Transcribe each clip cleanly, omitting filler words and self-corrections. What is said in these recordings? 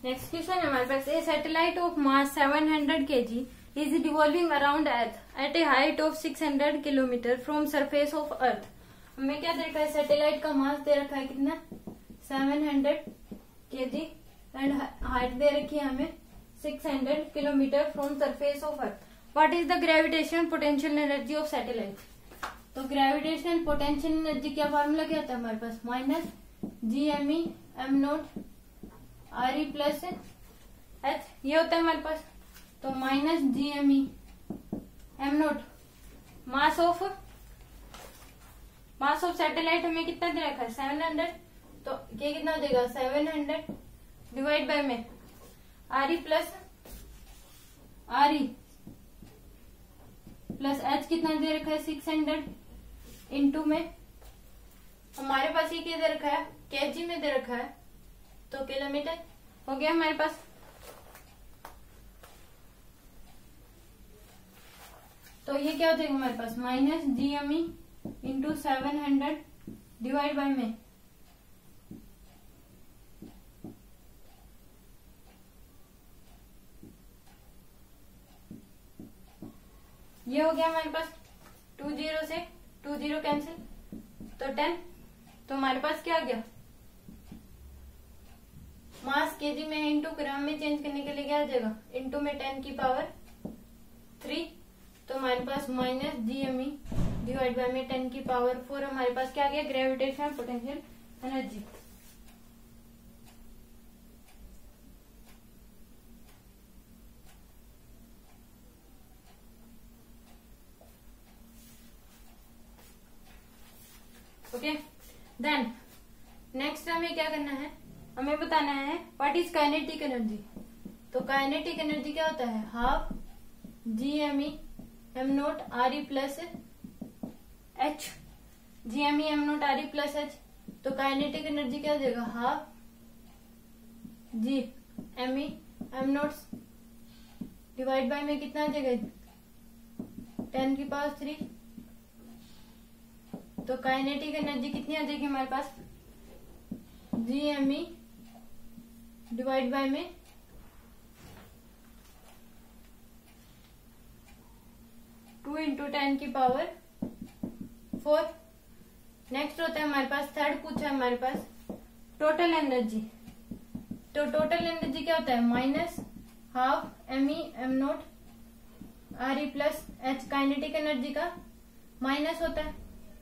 Next question हमारे पास, a satellite of mass 700 kg is revolving around earth at a height of 600 kilometre from surface of earth. हमें क्या दे रखा है, satellite का मास दे रखा है कितना 700 kg एंड हाइट दे रखी है हमें 600 kilometre from surface of earth. What is the gravitational potential energy of satellite. तो ग्रेविटेशनल पोटेंशियल एनर्जी का फॉर्मूला क्या होता है हमारे पास, minus GME m0 RE plus H, ये होता है हमारे पास। तो minus GME m0 mass of satellite हमें कितना दे रखा है 700, तो ये कितना हो जाएगा 700 डिवाइड बाय में RE प्लस H कितना दे रखा है 600 इंटू में हमारे पास ये क्या दे रखा है केजी में दे रखा है, तो किलोमीटर हो गया हमारे पास। तो ये क्या हो जाएगा हमारे पास minus GME into 700 divide by में ये हो गया हमारे पास 20 से 20 कैंसिल, तो 10। तो हमारे पास क्या आ गया, मास केजी में इंटू ग्राम में चेंज करने के लिए क्या आ जाएगा, इंटू में 10 की पावर 3। तो हमारे पास माइनस GME डिवाइड बाय में 10 की पावर 4 हमारे पास क्या आ गया, gravitational potential energy. Okay, then next हमें क्या करना है, हमें बताना है व्हाट इज काइनेटिक एनर्जी। तो काइनेटिक एनर्जी क्या होता है, half GME m0 RE plus H, GME m0 RE plus H। तो काइनेटिक एनर्जी क्या हो जाएगा, half GME m0 divide by में कितना आ जाएगा 10 की पावर 3। तो काइनेटिक एनर्जी कितनी आ जाएगी हमारे पास, GME डिवाइड बाय में 2 इंटू 10 की पावर 4। नेक्स्ट होता है हमारे पास, थर्ड पूछा है हमारे पास टोटल एनर्जी। तो टोटल एनर्जी क्या होता है, minus half ME m0 RE plus H। Kinetic energy का माइनस होता है,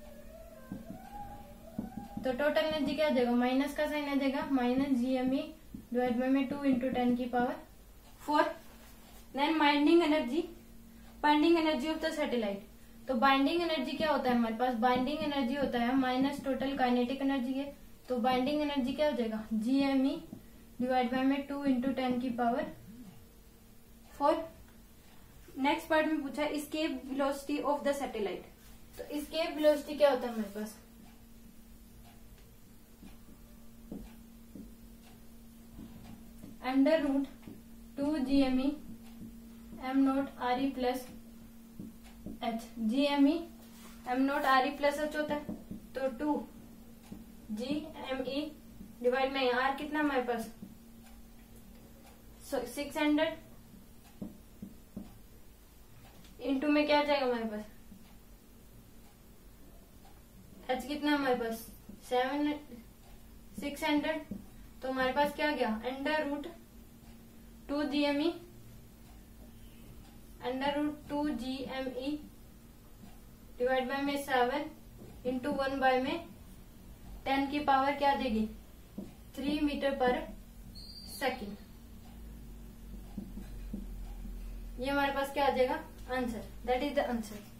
तो टोटल एनर्जी क्या आ जाएगा, माइनस का साइन आ जाएगा, माइनस GME डिवाइड बाय में 2 इंटू 10 की power 4। Then binding energy of the satellite. तो बाइंडिंग एनर्जी क्या होता है हमारे पास, बाइंडिंग एनर्जी होता है माइनस टोटल काइनेटिक एनर्जी है। तो बाइंडिंग एनर्जी क्या हो जाएगा, GME डिवाइड बाय में 2 इंटू 10 की पावर 4। नेक्स्ट पार्ट में पूछा escape velocity of the satellite. तो एस्केप वेलोसिटी क्या होता है हमारे पास, under root 2 GME m0 RE plus H। GME m0 RE plus H होता है, तो 2 GME डिवाइड में R कितना हमारे पास 600 इंटू में क्या आ जाएगा हमारे पास H कितना हमारे पास 600। तो हमारे पास क्या आ गया, under root 2 GME divide by में 7 इंटू 1 बाय में 10 की पावर क्या आ जाएगी 3 मीटर पर सेकेंड। ये हमारे पास क्या आ जाएगा answer, that is the answer.